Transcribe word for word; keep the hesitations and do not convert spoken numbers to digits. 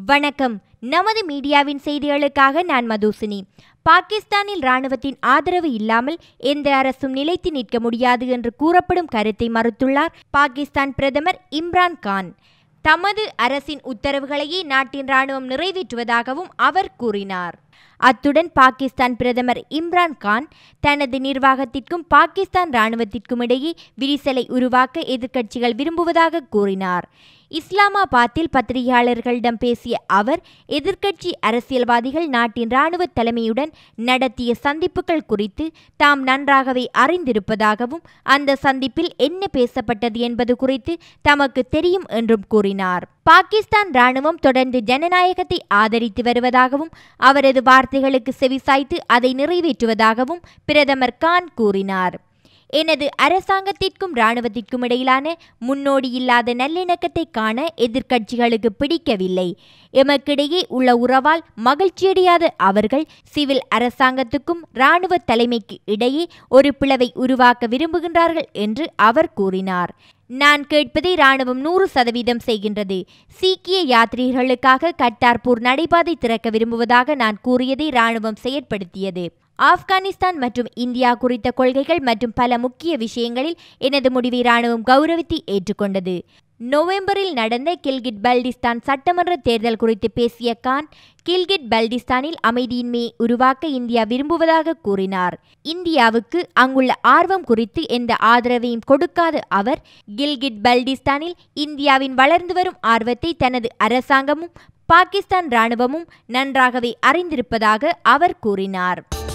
வணக்கம். நமது மீடியாவின் செய்திகளுக்காக நான் மதுசினி. பாகிஸ்தானில் இராணுவத்தின் ஆதரவு இல்லாமல் எந்த அரசும் நிலைத்து நிற்க முடியாது என்று கூறப்படும் கருத்தை மறுத்துள்ளார் பாகிஸ்தான் பிரதமர் இம்ரான் கான். தமது அரசின் உத்தரவுகளையே நாட்டின் இராணுவம் நிறைவேற்றுவதாகவும் அவர் கூறினார். அத்துடன் பாகிஸ்தான் பிரதமர் இம்ரான் கான் தனது நிர்வாகத்திற்கும் பாகிஸ்தான் இராணுவத்திற்கும் இடையே விரிசலை உருவாக்க எதிர்க்கட்சிகள் விரும்புவதாக கூறினார். இஸ்லாமாபாத்தில் பத்திரிகையாளர்களிடம் பேசிய அவர், எதிர்க்கட்சி அரசியல்வாதிகள் நாட்டின் இராணுவ தலைமையுடன் நடத்திய சந்திப்புகள் குறித்து தாம் நன்றாகவே அறிந்திருப்பதாகவும் அந்த சந்திப்பில் என்ன பேசப்பட்டது என்பது குறித்து தமக்கு தெரியும் என்றும் கூறினார். பாகிஸ்தான் இராணுவம் தொடர்ந்து ஜனநாயகத்தை ஆதரித்து வருவதாகவும் அவரது வார்த்தைகளுக்கு செவிசாய்த்து அதை நிறைவேற்றுவதாகவும் பிரதமர் கான் கூறினார். எனது அரசாங்கத்திற்கும் இராணுவத்திற்கும் இடையிலான முன்னோடி இல்லாத நல்லிணக்கத்தை காண எதிர்க்கட்சிகளுக்கு பிடிக்கவில்லை. எமக்கிடையே உள்ள உறவால் மகிழ்ச்சியடையாத அவர்கள் சிவில் அரசாங்கத்துக்கும் இராணுவ தலைமைக்கு இடையே ஒரு பிளவை உருவாக்க விரும்புகின்றார்கள் என்று அவர் கூறினார். நான் கேட்பதை இராணுவம் நூறு சதவீதம் செய்கின்றது. சீக்கிய யாத்ரீகர்களுக்காக கர்தார்பூர் நடைபாதை திறக்க விரும்புவதாக நான் கூறியதை இராணுவம் செயற்படுத்தியது. ஆப்கானிஸ்தான் மற்றும் இந்தியா குறித்த கொள்கைகள் மற்றும் பல முக்கிய விஷயங்களில் எனது முடிவை இராணுவம் கௌரவித்து ஏற்றுக்கொண்டது. நவம்பரில் நடந்த கில்கிட் பல்டிஸ்தான் சட்டமன்ற தேர்தல் குறித்து பேசிய கான், கில்கிட் பல்டிஸ்தானில் அமைதியின்மையை உருவாக்க இந்தியா விரும்புவதாக கூறினார். இந்தியாவுக்கு அங்குள்ள ஆர்வம் குறித்து எந்த ஆதரவையும் கொடுக்காத அவர், கில்கிட் பல்டிஸ்தானில் இந்தியாவின் வளர்ந்து வரும் ஆர்வத்தை தனது அரசாங்கமும் பாகிஸ்தான் இராணுவமும் நன்றாகவே அறிந்திருப்பதாக அவர் கூறினார்.